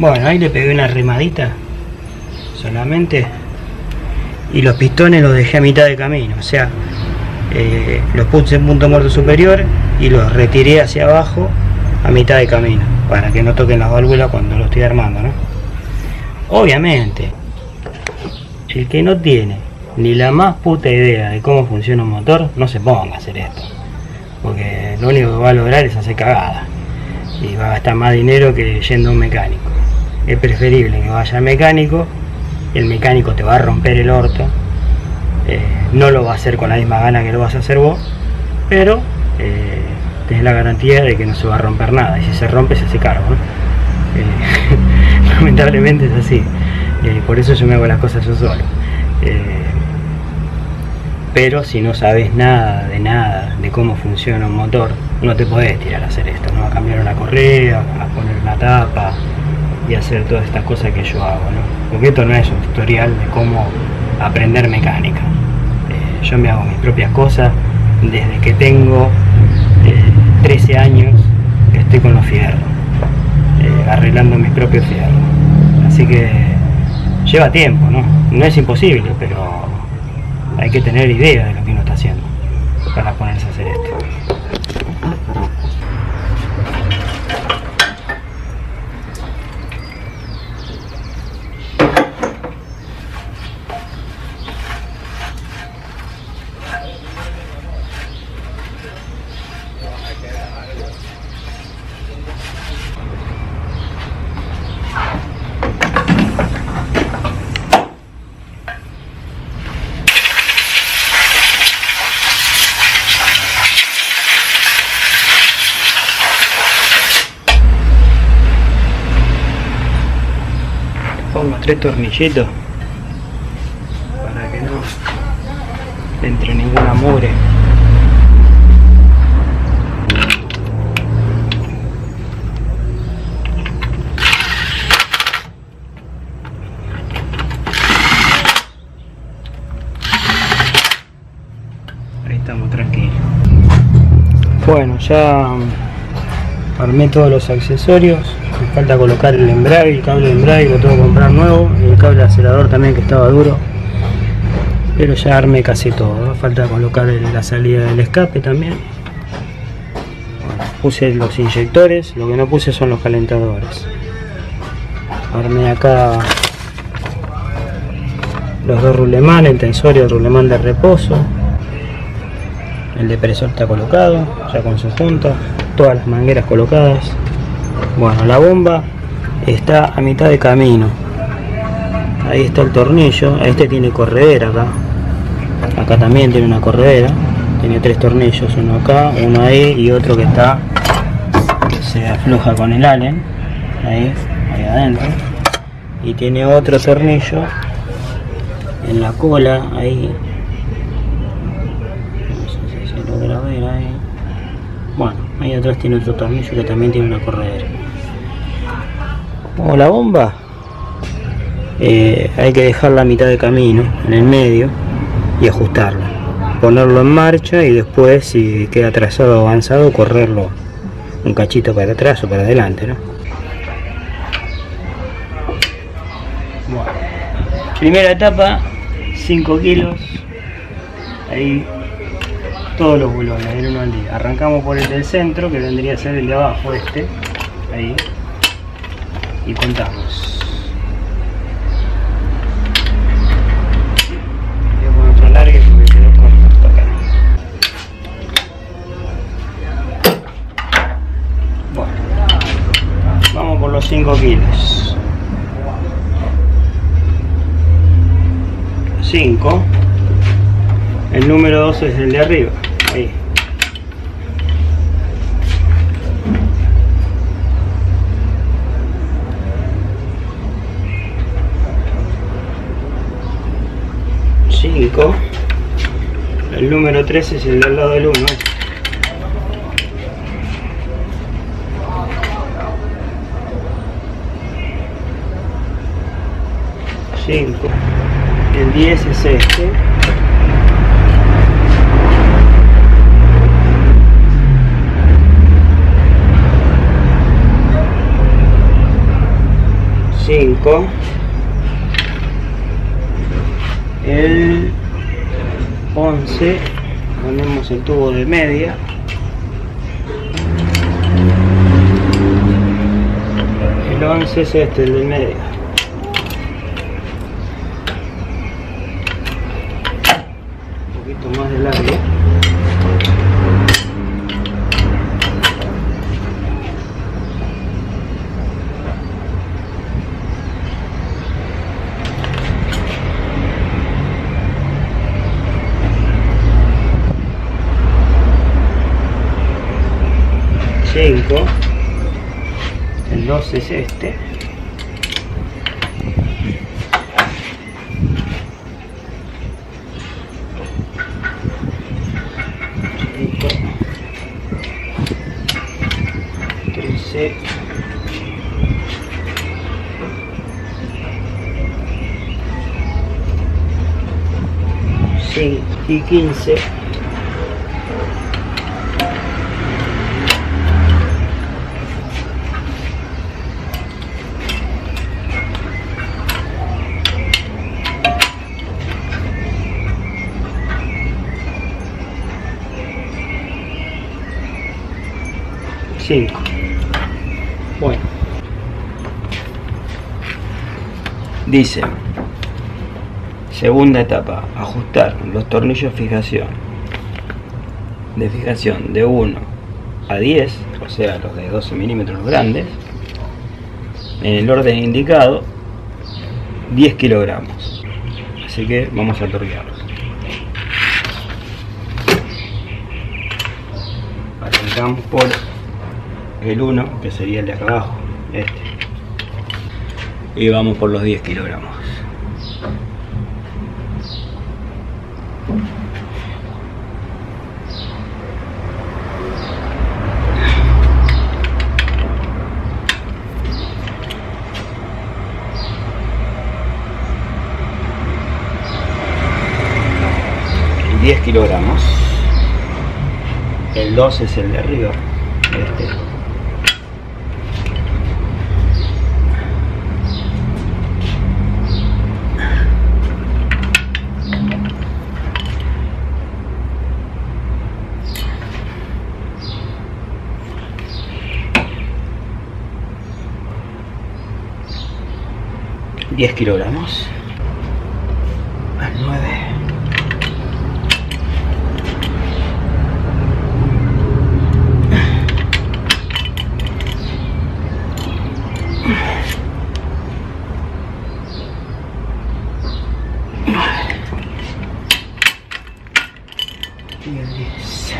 Bueno, ahí le pegué una remadita solamente y los pistones los dejé a mitad de camino, o sea, los puse en punto muerto superior y los retiré hacia abajo a mitad de camino para que no toquen las válvulas cuando lo estoy armando, ¿no? Obviamente, el que no tiene ni la más puta idea de cómo funciona un motor, no se ponga a hacer esto, porque lo único que va a lograr es hacer cagada y va a gastar más dinero que yendo a un mecánico. Es preferible que vaya al mecánico, el mecánico te va a romper el orto, no lo va a hacer con la misma gana que lo vas a hacer vos, pero tenés la garantía de que no se va a romper nada, y si se rompe se hace cargo, ¿no? Lamentablemente es así, por eso yo me hago las cosas yo solo. Pero si no sabes nada de cómo funciona un motor, no te podés tirar a hacer esto, ¿no? A cambiar una correa, a poner una tapa y hacer todas estas cosas que yo hago, ¿no? Porque esto no es un tutorial de cómo aprender mecánica. Yo me hago mis propias cosas desde que tengo 13 años que estoy con los fierros, arreglando mis propios fierros. Así que lleva tiempo, ¿no? No es imposible, pero hay que tener idea de lo que uno está haciendo para ponerse a hacer esto. Pongo 3 tornilletos para que no entre ninguna mugre. Ahí estamos tranquilos. Bueno, ya armé todos los accesorios. Me falta colocar el embrague, el cable de embrague lo tengo que comprar nuevo, y el cable de acelerador también, que estaba duro, pero ya armé casi todo. Falta colocar la salida del escape también. Bueno, puse los inyectores, lo que no puse son los calentadores. Armé acá los dos rulemán, el tensor y el rulemán de reposo. El depresor está colocado ya con su punta, todas las mangueras colocadas. Bueno, la bomba está a mitad de camino. Ahí está el tornillo. Este tiene corredera acá. Acá también tiene una corredera. Tiene 3 tornillos, uno acá, uno ahí y otro que está, se afloja con el allen. Ahí adentro. Y tiene otro tornillo en la cola, ahí. No sé si se logra ver ahí. Bueno, ahí atrás tiene otro tornillo que también tiene una corredera. Como la bomba, hay que dejarla a mitad de camino, en el medio, y ajustarla. Ponerlo en marcha y después, si queda atrasado o avanzado, correrlo un cachito para atrás o para adelante, ¿no? Bueno, primera etapa, 5 kilos. Ahí todos los bulones, el uno al día. Arrancamos por el del centro, que vendría a ser el de abajo, este, ahí, y contamos. Voy a poner otro largue porque quedó corto acá. Bueno, vamos por los 5 kilos. 5. El número 2 es el de arriba. Ahí. El número 3 es el de al lado del 1. 5. El 10 es este. 5. El 11 ponemos el tubo de media. El 11 es este, el de media. Un poquito más de largo. El 12 es este. Cinco, 13, 5 y 15. 5. Bueno, dice, segunda etapa, ajustar los tornillos de fijación de 1 a 10, o sea los de 12 milímetros grandes, en el orden indicado, 10 kilogramos. Así que vamos a torquearlos. Arrancamos por el 1, que sería el de acá abajo, este, y vamos por los 10 kilogramos. Y 10 kilogramos. El 2 es el de arriba, este. $10 kilogramos. Al 9. Y el 10.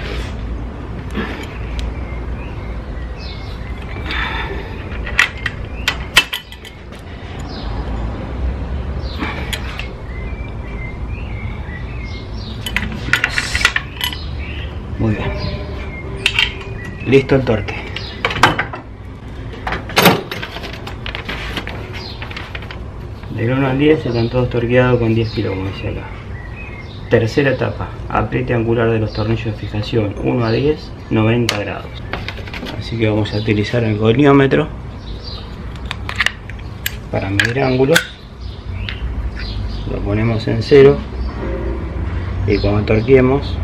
Muy bien. Listo el torque. Del 1 al 10 están todos torqueados con 10 kilos, como dice acá. Tercera etapa, apriete angular de los tornillos de fijación 1 a 10, 90 grados. Así que vamos a utilizar el goniómetro para medir ángulos. Lo ponemos en 0 y cuando torquemos,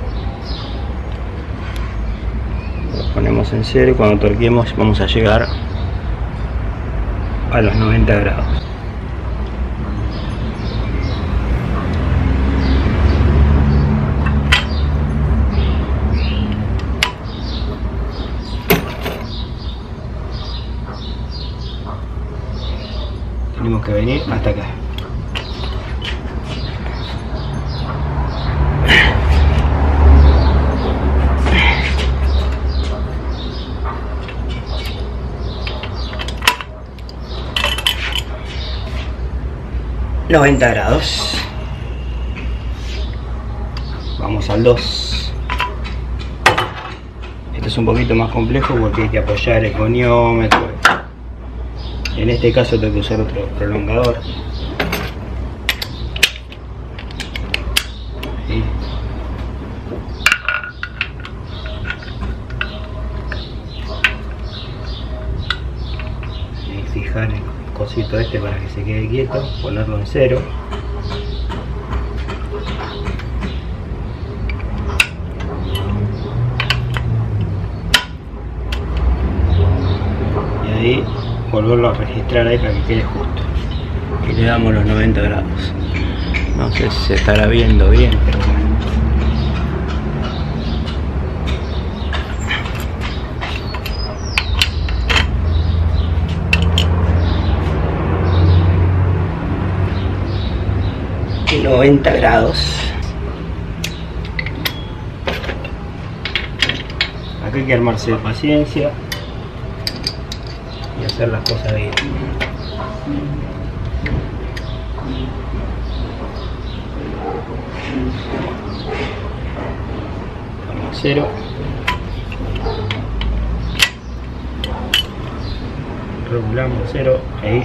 lo ponemos en 0 y cuando torquemos vamos a llegar a los 90 grados. Tenemos que venir hasta acá. $90 grados. Vamos al 2. Esto es un poquito más complejo porque hay que apoyar el goniómetro. En este caso tengo que usar otro prolongador. ¿Sí? Y fijar esto este para que se quede quieto, ponerlo en 0. Y ahí volverlo a registrar ahí para que quede justo. Y le damos los 90 grados. No sé si se estará viendo bien, pero bueno. Y 90 grados. Acá hay que armarse de paciencia y hacer las cosas bien. Vamos a 0. Regulamos 0. Ahí.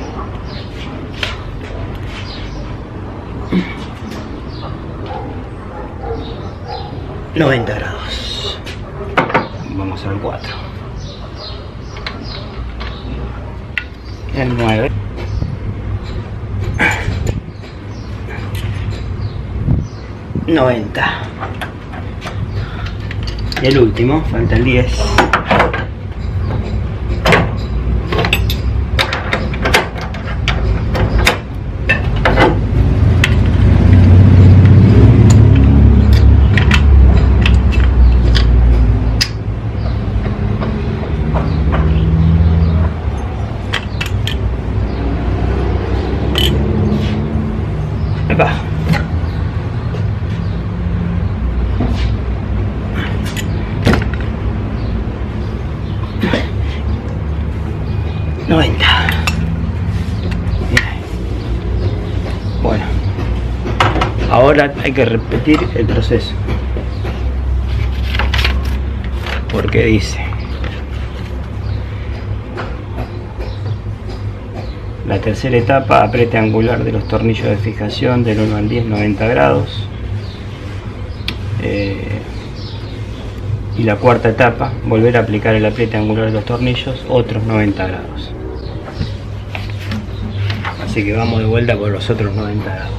$90 grados. Vamos al 4. El 9. $90. Y el último, falta el 10. Epa. $90. Bueno, ahora hay que repetir el proceso, porque dice: la tercera etapa, apriete angular de los tornillos de fijación del 1 al 10, 90 grados. Y la cuarta etapa, volver a aplicar el apriete angular de los tornillos, otros 90 grados. Así que vamos de vuelta por los otros 90 grados.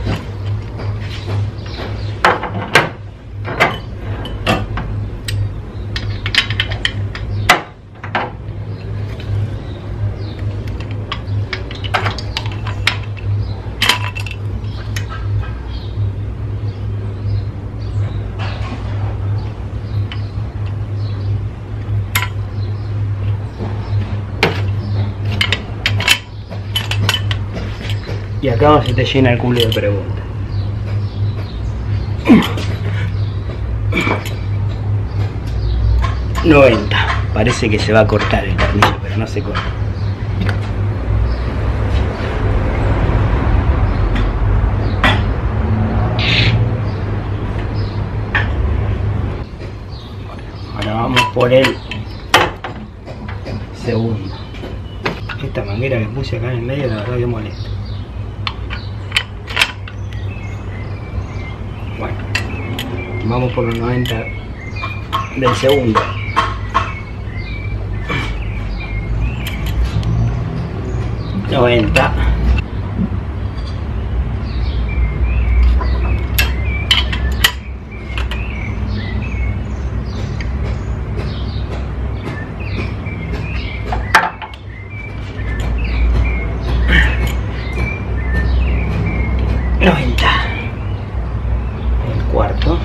Y acá se te llena el culo de preguntas. $90. Parece que se va a cortar el tornillo, pero no se corta. Ahora vamos por el segundo. Esta manguera que puse acá en el medio, la verdad que molesta. Bueno, vamos por los 90 del segundo. $90. El cuarto.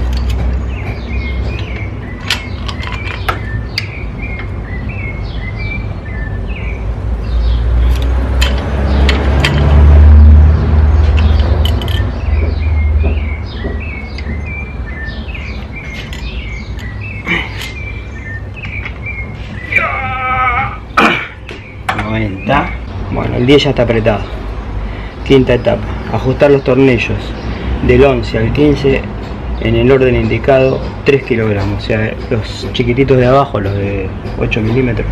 Bueno, el 10 ya está apretado. Quinta etapa, ajustar los tornillos del 11 al 15 en el orden indicado, 3 kilogramos, o sea, los chiquititos de abajo, los de 8 milímetros.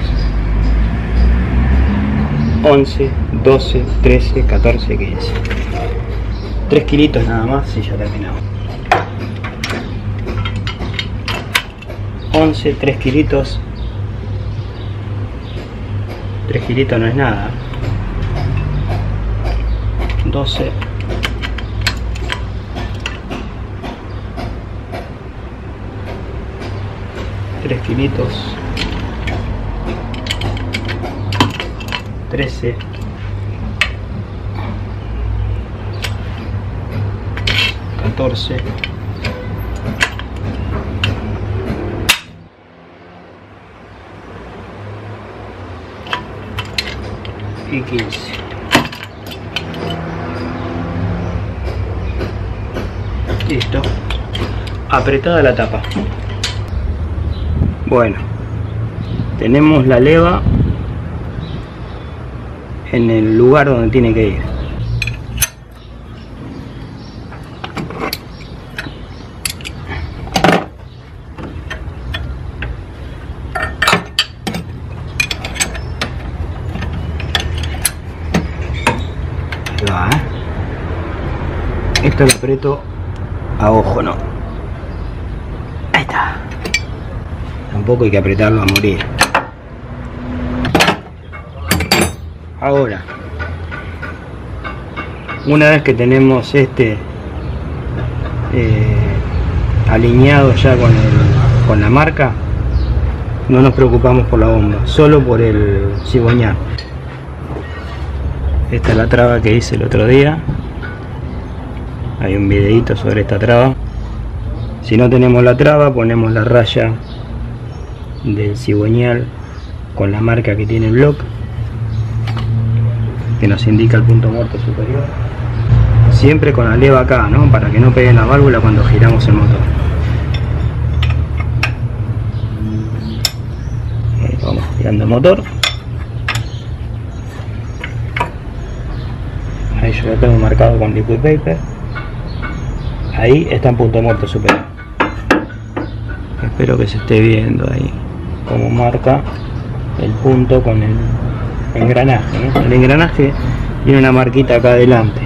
11, 12, 13, 14, 15. 3 kilitos nada más y ya terminamos. 11, 3 kilitos. 3 kilitos no es nada. 12, 3 kilitos, 13, 14, y 15. Listo, apretada la tapa. Bueno, tenemos la leva en el lugar donde tiene que ir. Ahí va, Esto lo aprieto a ojo, ¿no? Ahí está. Tampoco hay que apretarlo a morir. Ahora, una vez que tenemos este alineado ya con la marca, no nos preocupamos por la bomba, solo por el cigüeñal. Esta es la traba que hice el otro día. Hay un videito sobre esta traba. Si no tenemos la traba, ponemos la raya del cigüeñal con la marca que tiene el block, que nos indica el punto muerto superior. Siempre con la leva acá, ¿no? Para que no pegue la válvula cuando giramos el motor. Vamos girando el motor. Ahí yo lo tengo marcado con liquid paper. Ahí está en punto muerto superior. Espero que se esté viendo ahí como marca el punto con el engranaje, ¿no? El engranaje tiene una marquita acá adelante,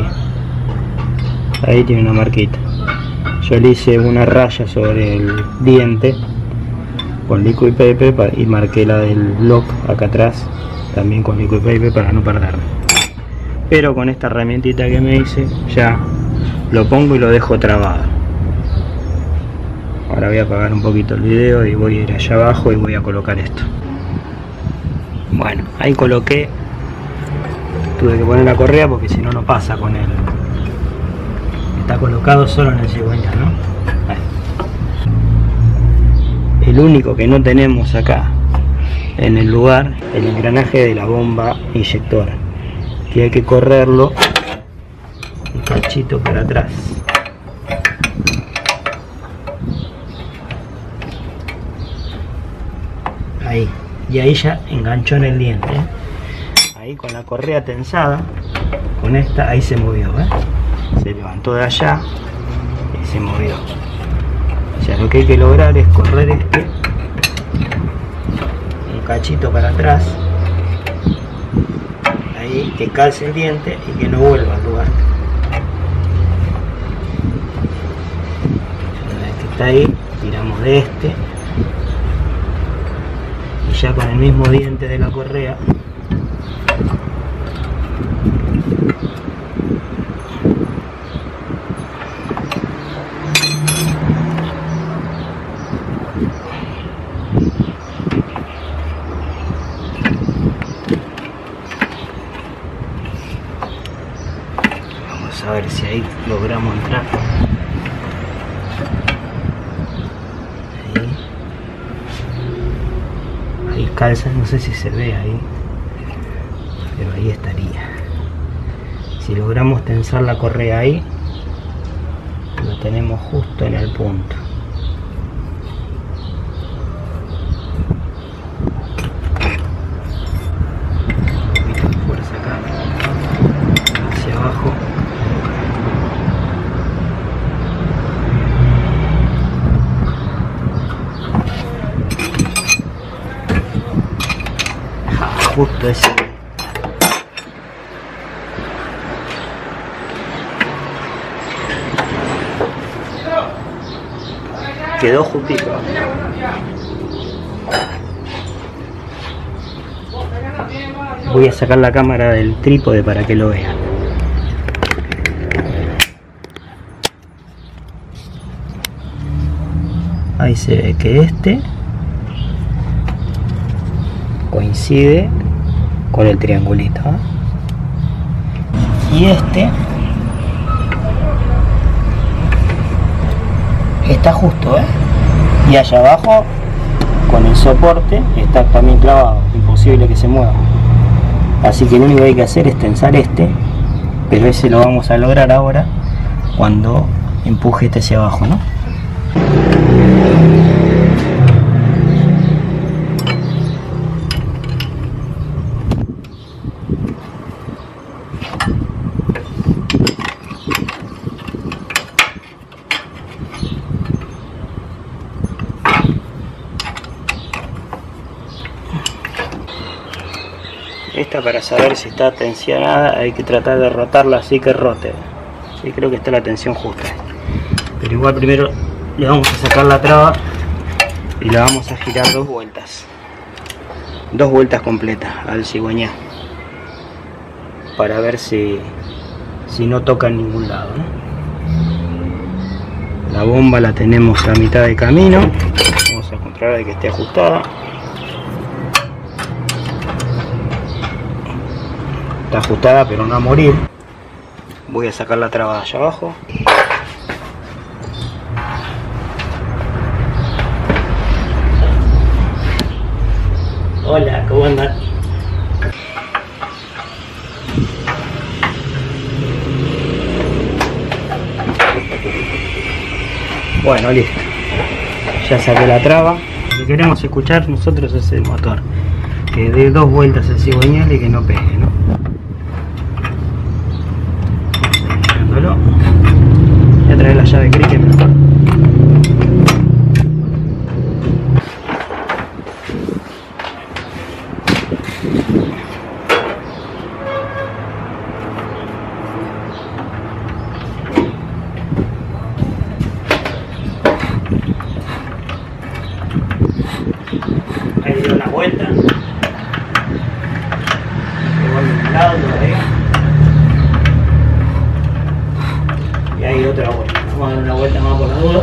ahí tiene una marquita. Yo le hice una raya sobre el diente con liquid paper y marqué la del block acá atrás también con liquid paper para no perderlo. Pero con esta herramientita que me hice ya lo pongo y lo dejo trabado. Ahora voy a apagar un poquito el video y voy a ir allá abajo y voy a colocar esto. Bueno, ahí coloqué. Tuve que poner la correa porque si no, no pasa con él. Está colocado solo en el cigüeñal, ¿no? Ahí. El único que no tenemos acá en el lugar, el engranaje de la bomba inyectora, que hay que correrlo un cachito para atrás. Ahí, y ahí ya enganchó en el diente, ahí con la correa tensada, con esta, ahí se movió, se levantó de allá y se movió. O sea, lo que hay que lograr es correr un cachito para atrás, ahí, que calce el diente y que no vuelva al lugar. Una vez que está ahí, tiramos de este. Y ya con el mismo diente de la correa vamos a ver si ahí logramos entrar. Calza, no sé si se ve ahí, pero ahí estaría. Si logramos tensar la correa ahí, lo tenemos justo en el punto. Un poquito de fuerza acá, hacia abajo. Justo ese. Quedó justito. Voy a sacar la cámara del trípode para que lo vean. ahí se ve que este coincide con el triangulito, ¿eh? Y este está justo, ¿eh? Y allá abajo con el soporte está también clavado, imposible que se mueva. Así que lo único que hay que hacer es tensar este, pero ese lo vamos a lograr ahora cuando empuje este hacia abajo, ¿no? Esta, para saber si está tensionada, hay que tratar de rotarla así que rote. Sí, creo que está la tensión justa. Pero igual primero le vamos a sacar la traba y la vamos a girar 2 vueltas. 2 vueltas completas al cigüeñá. Para ver si no toca en ningún lado, ¿no? La bomba la tenemos a mitad de camino. Vamos a controlar de que esté ajustada. Está ajustada pero no a morir. Voy a sacar la traba de allá abajo. Hola, ¿cómo andan? Bueno, listo. Ya saqué la traba. Lo que queremos escuchar nosotros es el motor. Que dé 2 vueltas el cigüeñal y que no pegue, ¿no? Voy a traer la llave cricket mejor. Ahí dio una vuelta. Igual de un lado todavía. Y ahí otra vuelta. Vamos a dar una vuelta más por la duda.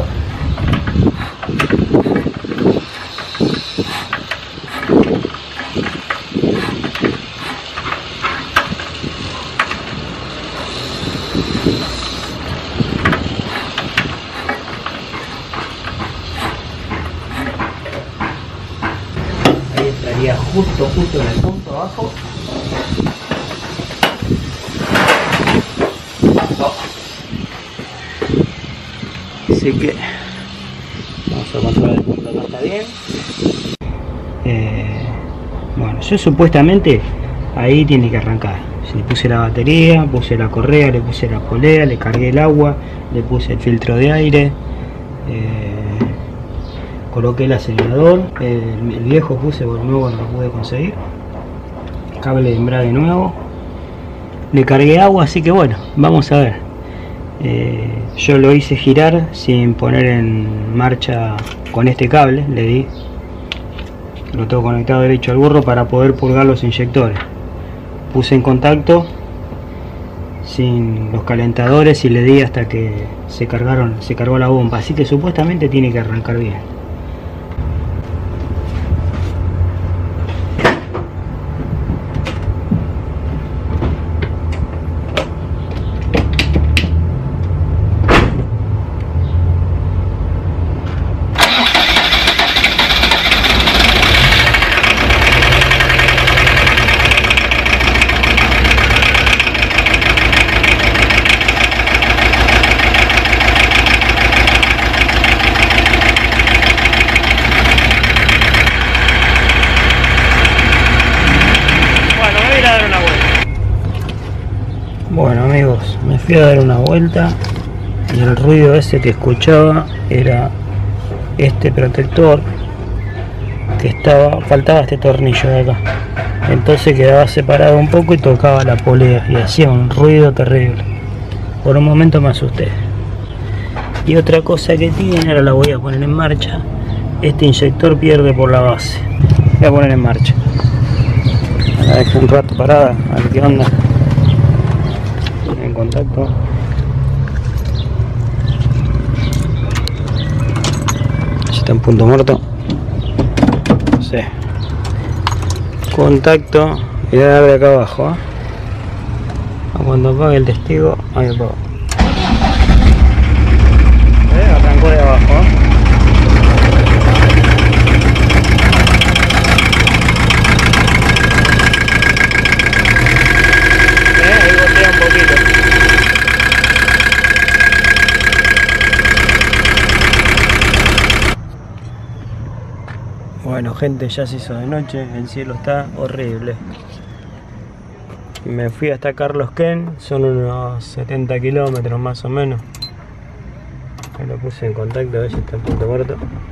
Ahí estaría justo en el punto abajo. Así que vamos a controlar el punto, acá está bien. Bueno, yo supuestamente ahí tiene que arrancar. Le puse la batería, puse la correa, le puse la polea, le cargué el agua, le puse el filtro de aire, coloqué el acelerador, el viejo puse, por nuevo no lo pude conseguir, cable de embrague nuevo, le cargué agua, así que bueno, vamos a ver. Yo lo hice girar sin poner en marcha con este cable, le di, lo tengo conectado derecho al burro para poder purgar los inyectores. Puse en contacto sin los calentadores y le di hasta que se cargó la bomba, así que supuestamente tiene que arrancar bien. Bueno amigos, me fui a dar una vuelta y el ruido ese que escuchaba era este protector que faltaba este tornillo de acá, entonces quedaba separado un poco y tocaba la polea y hacía un ruido terrible. Por un momento me asusté. Y otra cosa que tiene, ahora la voy a poner en marcha, este inyector pierde por la base. Voy a poner en marcha, la dejo un rato parada a ver qué onda. En contacto. Ya está en punto muerto. No sé. Contacto. Y voy a dar de acá abajo. Cuando apague el testigo, ahí apagó. Arrancó de abajo. Ahí gotea un poquito. Bueno gente, ya se hizo de noche, el cielo está horrible. Me fui hasta Carlos Ken, son unos 70 kilómetros más o menos. Me lo puse en contacto, a ver si está en punto muerto.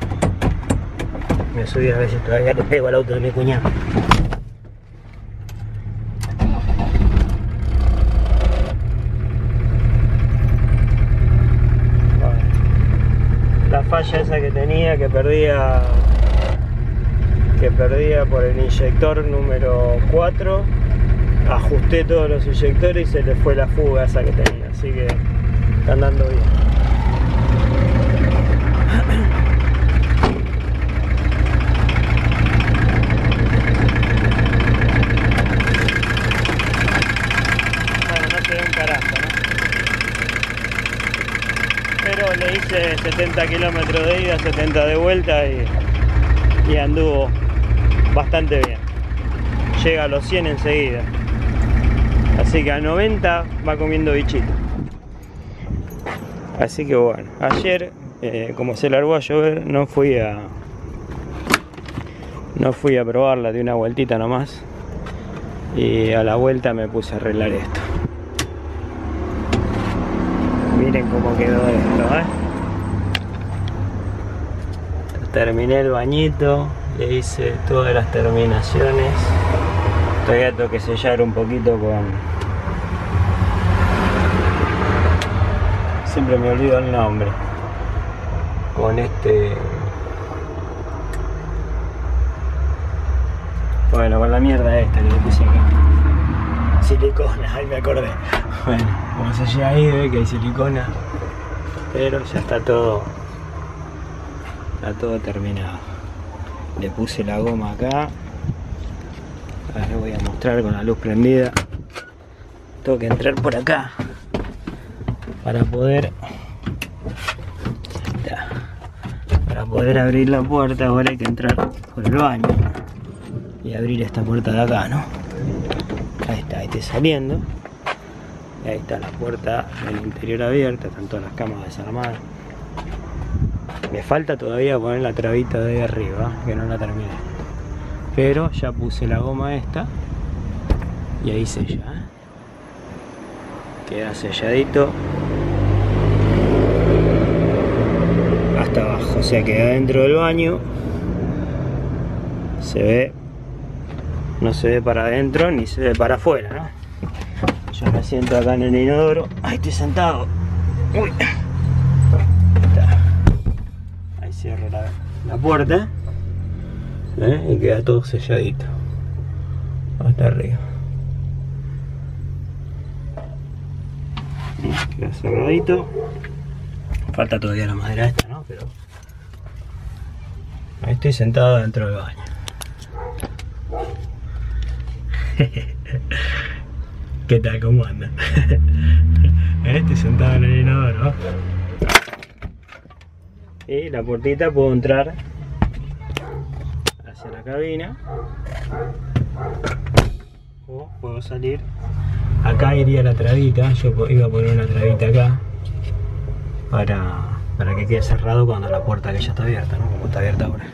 Me subí a ver si todavía le pego al auto de mi cuñado. Bueno, la falla esa que tenía, que perdía por el inyector número 4, ajusté todos los inyectores y se le fue la fuga esa que tenía, así que está andando bien. Bueno, no se ve un carajo, ¿no? Pero le hice 70 kilómetros de ida, 70 de vuelta y anduvo bastante bien. Llega a los 100 enseguida. Así que a 90 va comiendo bichito. Así que bueno, ayer como se largó a llover no fui a probarla, de una vueltita nomás. Y a la vuelta me puse a arreglar esto. Miren cómo quedó esto, Terminé el bañito, le hice todas las terminaciones. Todavía tengo que sellar un poquito con... Siempre me olvido el nombre. Con bueno, con la mierda esta que le puse acá. Silicona, ahí me acordé. Bueno, como sellé ahí, ve que hay silicona. Pero ya está todo terminado. Le puse la goma acá. Ahora les voy a mostrar con la luz prendida. Tengo que entrar por acá para poder abrir la puerta. Ahora hay que entrar por el baño y abrir esta puerta de acá, ¿no? Ahí está saliendo. Y ahí está la puerta del interior abierta, están todas las camas desarmadas. Me falta todavía poner la trabita de ahí arriba, que no la terminé. Pero ya puse la goma esta y ahí sella, Queda selladito hasta abajo, o sea que adentro del baño se ve, no se ve para adentro ni se ve para afuera, ¿no? Yo me siento acá en el inodoro, ahí estoy sentado. Uy. Ahí cierro la puerta. Y queda todo selladito hasta arriba. Queda cerradito. Falta todavía la madera esta, ¿no? Pero ahí estoy sentado dentro del baño. ¿Qué tal? ¿Cómo anda? Estoy sentado en el inodoro. Y la puertita puedo entrar hacia la cabina o puedo salir. Acá iría la trabita, yo iba a poner una trabita acá para que quede cerrado cuando la puerta que ya está abierta, ¿no? Como está abierta ahora.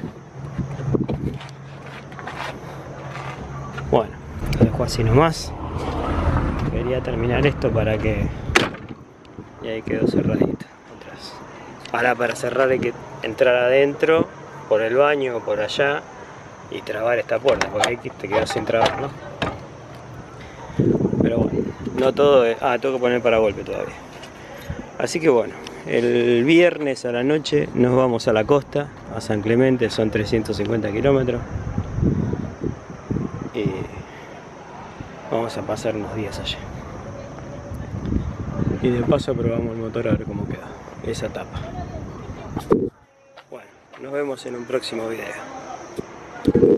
Bueno, lo dejo así nomás. Quería terminar esto para que... Y ahí quedó cerradito atrás. Ahora para cerrar hay que entrar adentro por el baño o por allá y trabar esta puerta, porque ahí te quedas sin trabar, ¿no? Pero bueno, no todo es... tengo que poner paragolpe todavía. Así que bueno, el viernes a la noche nos vamos a la costa, a San Clemente, son 350 kilómetros. Y vamos a pasar unos días allá. Y de paso probamos el motor a ver cómo queda esa tapa. Bueno, nos vemos en un próximo video.